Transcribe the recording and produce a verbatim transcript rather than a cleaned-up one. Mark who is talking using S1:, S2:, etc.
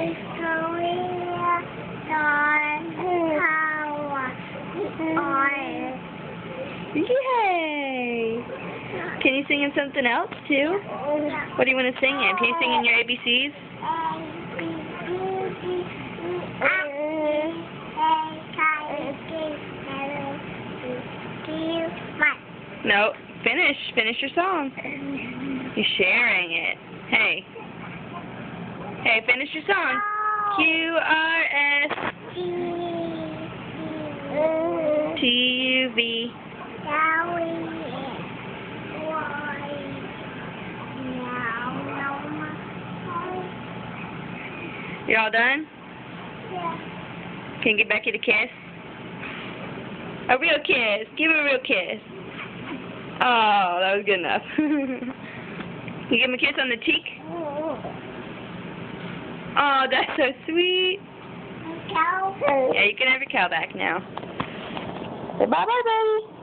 S1: Yay! Can you sing in something else too? What do you want to sing in? Can you sing in your A B Cs? No, finish. Finish your song. You're sharing it. Hey. Hey, finish your song. Q R S T U V. You all done?
S2: Yeah.
S1: Can you give Beckett a kiss? A real kiss. Give him a real kiss. Oh, that was good enough. You give him a kiss on the cheek? Oh, that's so sweet.
S2: Cow.
S1: Yeah, you can have your cow back now. Say bye-bye, baby.